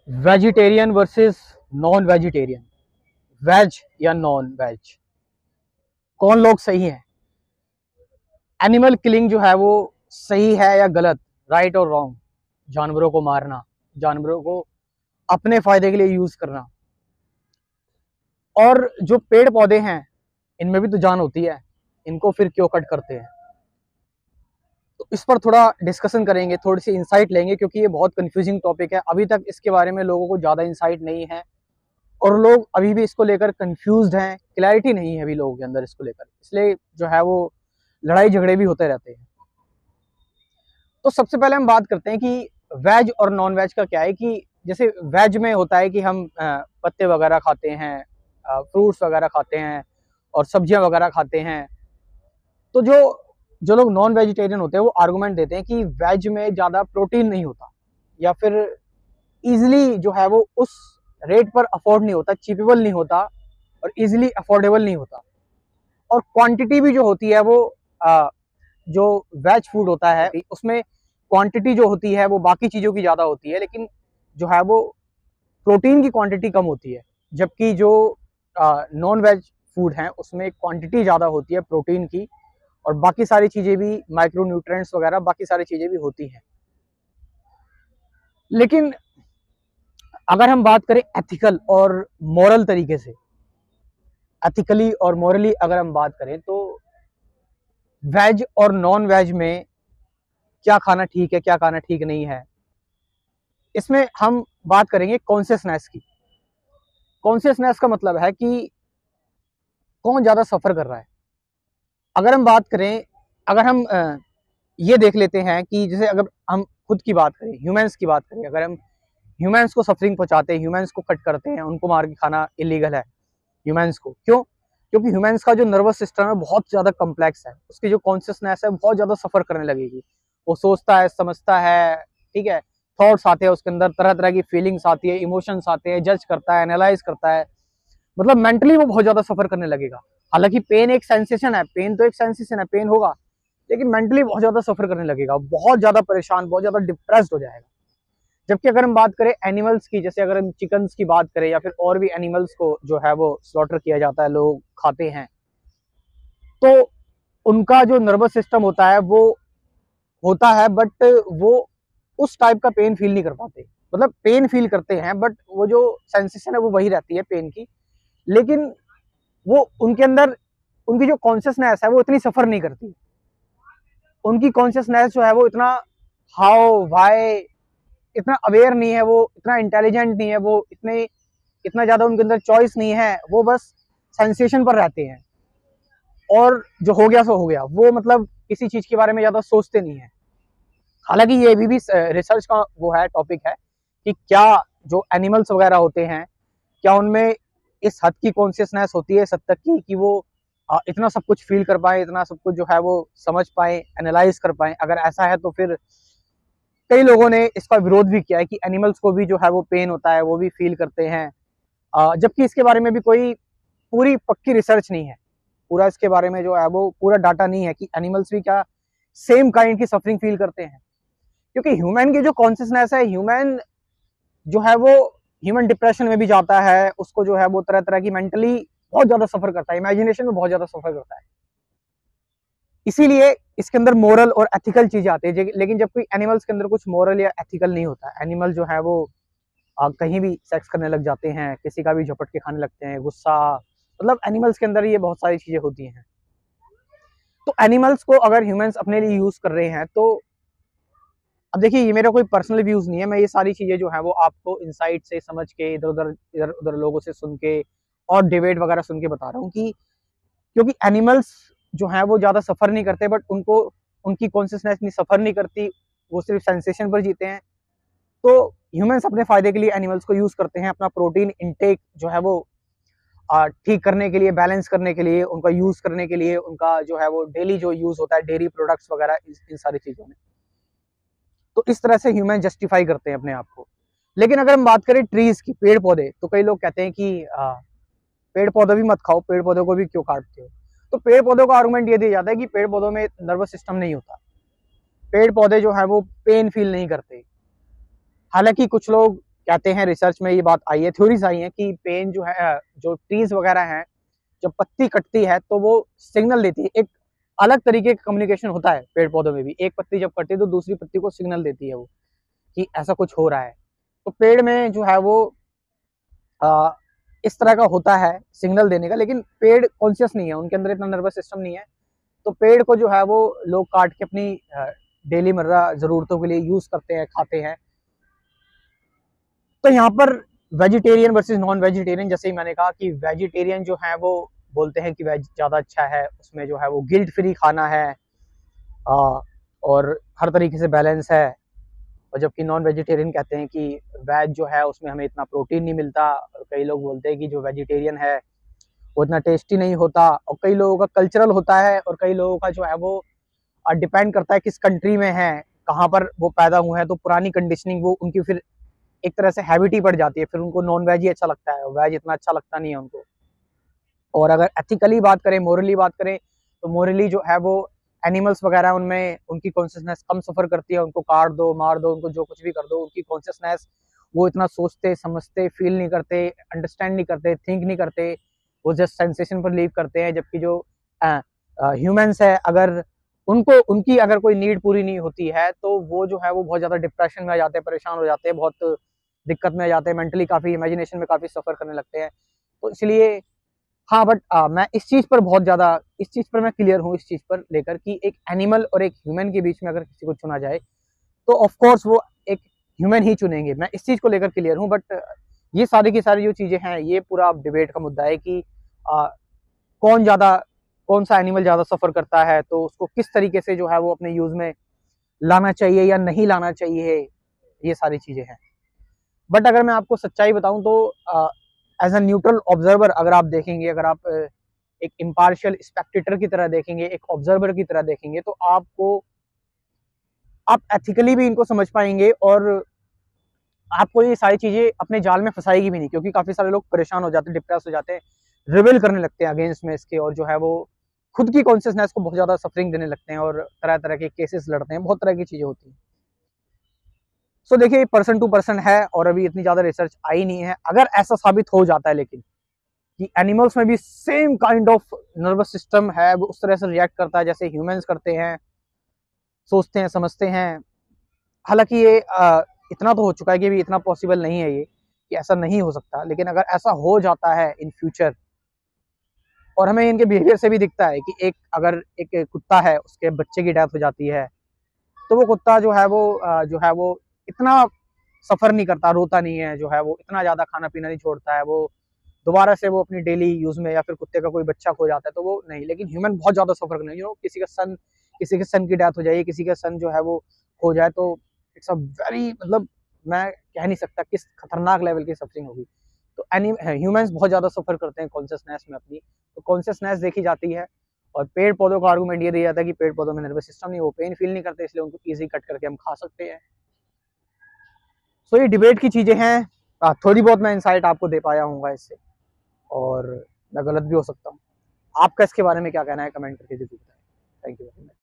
Vegetarian versus non vegetarian, veg या non veg, कौन लोग सही हैं? एनिमल किलिंग जो है वो सही है या गलत, राइट और रॉन्ग? जानवरों को मारना, जानवरों को अपने फायदे के लिए यूज करना। और जो पेड़ पौधे हैं इनमें भी तो जान होती है, इनको फिर क्यों कट करते हैं? तो इस पर थोड़ा डिस्कशन करेंगे, थोड़ी सी इंसाइट लेंगे, क्योंकि ये बहुत कंफ्यूजिंग टॉपिक है। अभी तक इसके बारे में लोगों को ज़्यादा इंसाइट नहीं है और लोग अभी भी इसको लेकर कंफ्यूज्ड हैं, क्लैरिटी नहीं है अभी लोगों के अंदर इसको लेकर, इसलिए जो है वो लड़ाई झगड़े भी होते रहते हैं। तो सबसे पहले हम बात करते हैं कि वेज और नॉन वेज का क्या है। कि जैसे वेज में होता है कि हम पत्ते वगैरह खाते हैं, फ्रूट्स वगैरह खाते हैं और सब्जियां वगैरह खाते हैं। तो जो जो लोग नॉन वेजिटेरियन होते हैं वो आर्गुमेंट देते हैं कि वेज में ज़्यादा प्रोटीन नहीं होता, या फिर इजिली जो है वो उस रेट पर अफोर्ड नहीं होता, चीपेबल नहीं होता और इजिली अफोर्डेबल नहीं होता। और क्वांटिटी भी जो होती है वो जो वेज फूड होता है उसमें क्वांटिटी जो होती है वो बाकी चीज़ों की ज़्यादा होती है, लेकिन जो है वो प्रोटीन की क्वांटिटी कम होती है। जबकि जो नॉन वेज फूड है उसमें क्वांटिटी ज़्यादा होती है प्रोटीन की, और बाकी सारी चीज़ें भी, माइक्रो न्यूट्रिएंट्स वगैरह बाकी सारी चीज़ें भी होती हैं। लेकिन अगर हम बात करें एथिकल और मॉरल तरीके से, एथिकली और मॉरली अगर हम बात करें, तो वेज और नॉन वेज में क्या खाना ठीक है, क्या खाना ठीक नहीं है, इसमें हम बात करेंगे कॉन्शियसनेस की। कॉन्शियसनेस का मतलब है कि कौन ज़्यादा सफ़र कर रहा है। अगर हम बात करें, अगर हम ये देख लेते हैं कि जैसे अगर हम खुद की बात करें, ह्यूमंस की बात करें, अगर हम ह्यूमंस को सफरिंग पहुंचाते हैं, ह्यूमंस को कट करते हैं, उनको मार के खाना इलीगल है ह्यूमंस को। क्यों? क्योंकि ह्यूमंस का जो नर्वस सिस्टम है बहुत ज़्यादा कम्प्लेक्स है, उसकी जो कॉन्शियसनेस है बहुत ज़्यादा सफ़र करने लगेगी। वो सोचता है, समझता है, ठीक है, थॉट्स आते हैं उसके अंदर, तरह तरह की फीलिंग्स आती है, इमोशंस आते हैं, जज करता है, एनालाइज करता है, मतलब मेंटली वो बहुत ज़्यादा सफ़र करने लगेगा। हालांकि पेन एक सेंसेशन है, पेन तो एक सेंसेशन है, पेन होगा, लेकिन मेंटली बहुत ज़्यादा सफ़र करने लगेगा, बहुत ज़्यादा परेशान, बहुत ज़्यादा डिप्रेस्ड हो जाएगा। जबकि अगर हम बात करें एनिमल्स की, जैसे अगर हम चिकन्स की बात करें या फिर और भी एनिमल्स को जो है वो स्लॉटर किया जाता है, लोग खाते हैं, तो उनका जो नर्वस सिस्टम होता है वो होता है, बट वो उस टाइप का पेन फील नहीं कर पाते। मतलब पेन फील करते हैं, बट वो जो सेंसेशन है वो वही रहती है पेन की, लेकिन वो उनके अंदर, उनकी जो कॉन्शियसनेस है वो इतनी सफर नहीं करती। उनकी कॉन्शियसनेस जो है वो इतना हाउ वाई, इतना अवेयर नहीं है, वो इतना इंटेलिजेंट नहीं है, वो इतने इतना ज्यादा उनके अंदर चॉइस नहीं है, वो बस सेंसेशन पर रहते हैं और जो हो गया सो हो गया, वो मतलब किसी चीज के बारे में ज्यादा सोचते नहीं है। हालांकि ये भी रिसर्च का वो है, टॉपिक है कि क्या जो एनिमल्स वगैरह होते हैं, क्या उनमें इस हद की कॉन्शियसनेस होती है, इस हद तक की कि वो इतना सब कुछ फील कर पाए, इतना सब कुछ जो है वो समझ पाए, एनालाइज कर पाए। अगर ऐसा है तो फिर कई लोगों ने इसका विरोध भी किया है कि एनिमल्स को भी जो है वो पेन होता है, वो भी फील करते हैं। जबकि इसके बारे में भी कोई पूरी पक्की रिसर्च नहीं है, पूरा इसके बारे में जो है वो पूरा डाटा नहीं है कि एनिमल्स भी क्या सेम काइंड की सफरिंग फील करते हैं। क्योंकि ह्यूमन की जो कॉन्शियसनेस है, ह्यूमन जो है वो ह्यूमन डिप्रेशन में भी जाता है, उसको जो है वो तरह तरह की मेंटली बहुत ज्यादा सफर करता है, इमेजिनेशन में बहुत ज्यादा सफर करता है। इसीलिए इसके अंदर मोरल और एथिकल चीजें आती है। लेकिन जब कोई एनिमल्स के अंदर कुछ मोरल या एथिकल नहीं होता, एनिमल जो है वो कहीं भी सेक्स करने लग जाते हैं, किसी का भी झपट के खाने लगते हैं, गुस्सा, मतलब एनिमल्स के अंदर ये बहुत सारी चीजें होती हैं। तो एनिमल्स को अगर ह्यूमंस अपने लिए यूज कर रहे हैं, तो अब देखिए ये मेरा कोई पर्सनल व्यूज नहीं है, मैं ये सारी चीजें जो है वो आपको इनसाइट से समझ के, इधर उधर लोगों से सुन के और डिबेट वगैरह सुन के बता रहा हूँ कि क्योंकि एनिमल्स जो है वो ज्यादा सफर नहीं करते, बट उनको उनकी कॉन्शियसनेस इतनी सफर नहीं करती, वो सिर्फ सेंसेशन पर जीते हैं। तो ह्यूमंस अपने फायदे के लिए एनिमल्स को यूज करते हैं, अपना प्रोटीन इनटेक जो है वो ठीक करने के लिए, बैलेंस करने के लिए, उनका यूज करने के लिए, उनका जो है वो डेली जो यूज होता है डेयरी प्रोडक्ट्स वगैरह, इन सारी चीजों में। तो इस तरह से ह्यूमन जस्टिफाई करते हैं अपने आप को। लेकिन अगर हम बात करें ट्रीज की, पेड़ पौधे, तो कई लोग कहते हैं कि पेड़ पौधे भी मत खाओ, पेड़ पौधों को भी क्यों काटते हो? तो पेड़ पौधों का आर्गुमेंट ये दिया जाता है कि पेड़ पौधों में नर्वस सिस्टम नहीं होता, पेड़ पौधे जो है वो पेन फील नहीं करते। हालांकि कुछ लोग कहते हैं, रिसर्च में ये बात आई है, थ्योरीज आई है कि पेन जो है, जो ट्रीज वगैरह हैं, जब पत्ती कटती है तो वो सिग्नल देती है। एक अलग तरीके का कम्युनिकेशन होता है पेड़ पौधों में भी। एक पत्ती जब कटती है तो दूसरी पत्ती को सिग्नल देती है वो, कि ऐसा कुछ हो रहा है। तो पेड़ में जो है वो आ, इस तरह का होता है सिग्नल देने का, लेकिन पेड़ कॉन्शियस नहीं है, उनके अंदर इतना नर्वस सिस्टम नहीं है। तो पेड़ को जो है वो लोग काट के अपनी डेली मर्रा जरूरतों के लिए यूज करते हैं, खाते हैं। तो यहाँ पर वेजिटेरियन वर्सेस नॉन वेजिटेरियन, जैसे ही मैंने कहा कि वेजिटेरियन जो है वो बोलते हैं कि वेज ज़्यादा अच्छा है, उसमें जो है वो गिल्ट फ्री खाना है, और हर तरीके से बैलेंस है। और जबकि नॉन वेजिटेरियन कहते हैं कि वेज जो है उसमें हमें इतना प्रोटीन नहीं मिलता, और कई लोग बोलते हैं कि जो वेजिटेरियन है वो इतना टेस्टी नहीं होता। और कई लोगों का कल्चरल होता है, और कई लोगों का जो है वो डिपेंड करता है किस कंट्री में है, कहाँ पर वो पैदा हुए हैं, तो पुरानी कंडीशनिंग वो उनकी फिर एक तरह से हैबिट ही पड़ जाती है, फिर उनको नॉन वेज ही अच्छा लगता है, वेज इतना अच्छा लगता नहीं है उनको। और अगर एथिकली बात करें, मोरली बात करें, तो मोरली जो है वो एनिमल्स वगैरह उनमें उनकी कॉन्शियसनेस कम सफर करती है। उनको काट दो, मार दो, उनको जो कुछ भी कर दो, उनकी कॉन्शियसनेस वो इतना सोचते, समझते, फील नहीं करते, अंडरस्टैंड नहीं करते, थिंक नहीं करते, वो जस्ट सेंसेशन पर लीव करते हैं। जबकि जो ह्यूमंस है, अगर उनको उनकी अगर कोई नीड पूरी नहीं होती है तो वो जो है वो बहुत ज्यादा डिप्रेशन में आ जाते हैं, परेशान हो जाते हैं, बहुत दिक्कत में आ जाते हैं, मेंटली काफी, इमेजिनेशन में काफी सफर करने लगते हैं। तो इसलिए हाँ, बट मैं इस चीज पर बहुत ज्यादा, इस चीज पर मैं क्लियर हूँ, इस चीज पर लेकर कि एक एनिमल और एक ह्यूमन के बीच में अगर किसी को चुना जाए तो ऑफ कोर्स वो एक ह्यूमन ही चुनेंगे, मैं इस चीज को लेकर क्लियर हूँ। बट ये सारी की सारी जो चीजें हैं, ये पूरा डिबेट का मुद्दा है कि कौन ज्यादा, कौन सा एनिमल ज्यादा सफर करता है, तो उसको किस तरीके से जो है वो अपने यूज में लाना चाहिए या नहीं लाना चाहिए, ये सारी चीजें हैं। बट अगर मैं आपको सच्चाई बताऊं तो एज अ न्यूट्रल ऑब्जर्वर अगर आप देखेंगे, अगर आप एक इम्पार्शियल स्पेक्टेटर की तरह देखेंगे, एक ऑब्जर्वर की तरह देखेंगे, तो आपको, आप एथिकली भी इनको समझ पाएंगे, और आपको ये सारी चीजें अपने जाल में फंसाएगी भी नहीं, क्योंकि काफी सारे लोग परेशान हो जाते हैं, डिप्रेस हो जाते हैं, रिवेल करने लगते हैं अगेंस्ट में इसके, और जो है वो खुद की कॉन्शियसनेस को बहुत ज्यादा सफरिंग देने लगते हैं, और तरह तरह के केसेस लड़ते हैं, बहुत तरह की चीजें होती हैं। सो देखिए, पर्सन टू पर्सन है, और अभी इतनी ज्यादा रिसर्च आई नहीं है। अगर ऐसा साबित हो जाता है लेकिन कि एनिमल्स में भी same kind of nervous system है, वो उस तरह से रिएक्ट करता है जैसे ह्यूमंस करते हैं, सोचते हैं, समझते हैं। हालांकि ये इतना तो हो चुका है कि भी इतना पॉसिबल नहीं है ये, कि ऐसा नहीं हो सकता, लेकिन अगर ऐसा हो जाता है इन फ्यूचर, और हमें इनके बिहेवियर से भी दिखता है कि एक, अगर एक कुत्ता है, उसके बच्चे की डेथ हो जाती है, तो वो कुत्ता जो है वो इतना सफर नहीं करता, रोता नहीं है, जो है वो इतना ज्यादा खाना पीना नहीं छोड़ता है, वो दोबारा से वो अपनी डेली यूज में, या फिर कुत्ते का कोई बच्चा खो जाता है तो वो नहीं। लेकिन ह्यूमन बहुत ज्यादा सफर करने, किसी के सन की डेथ हो जाए, किसी का सन जो है वो खो जाए, तो इट्स अ वेरी, मतलब मैं कह नहीं सकता किस खतरनाक लेवल की सफरिंग होगी। तो ह्यूमंस बहुत ज्यादा सफर करते हैं कॉन्शियसनेस में अपनी, तो कॉन्शियसनेस देखी जाती है। और पेड़ पौधों का आर्गूमेंट ये दिया जाता है कि पेड़ पौधों में नर्वस सिस्टम नहीं, वो पेन फील नहीं करते, इसलिए उनको इजी कट करके हम खा सकते हैं। सो ये डिबेट की चीजें हैं, थोड़ी बहुत मैं इंसाइट आपको दे पाया हूँ इससे, और मैं गलत भी हो सकता हूँ। आपका इसके बारे में क्या कहना है, कमेंट करके जरूर बताएं। Thank you very much.